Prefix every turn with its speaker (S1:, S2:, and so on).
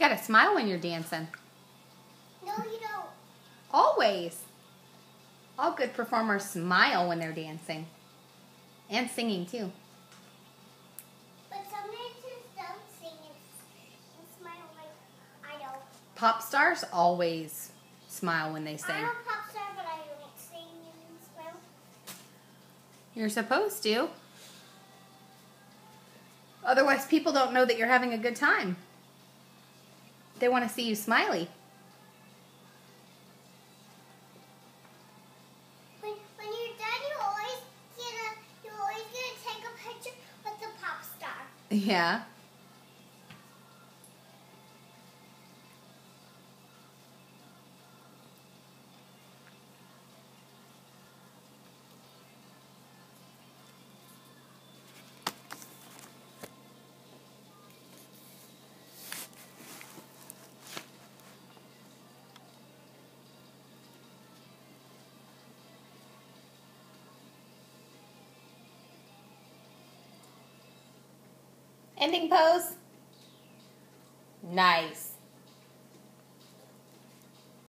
S1: gotta smile when you're dancing.
S2: No, you don't.
S1: Always. All good performers smile when they're dancing. And singing too.
S2: But some dancers don't sing and smile like I don't.
S1: Pop stars always smile when they sing.
S2: I'm a pop star, but I don't sing and smile.
S1: You're supposed to. Otherwise, people don't know that you're having a good time. They want to see you smiley.
S2: When you're done, you're always gonna take a picture with the pop star.
S1: Yeah. Ending pose. Nice.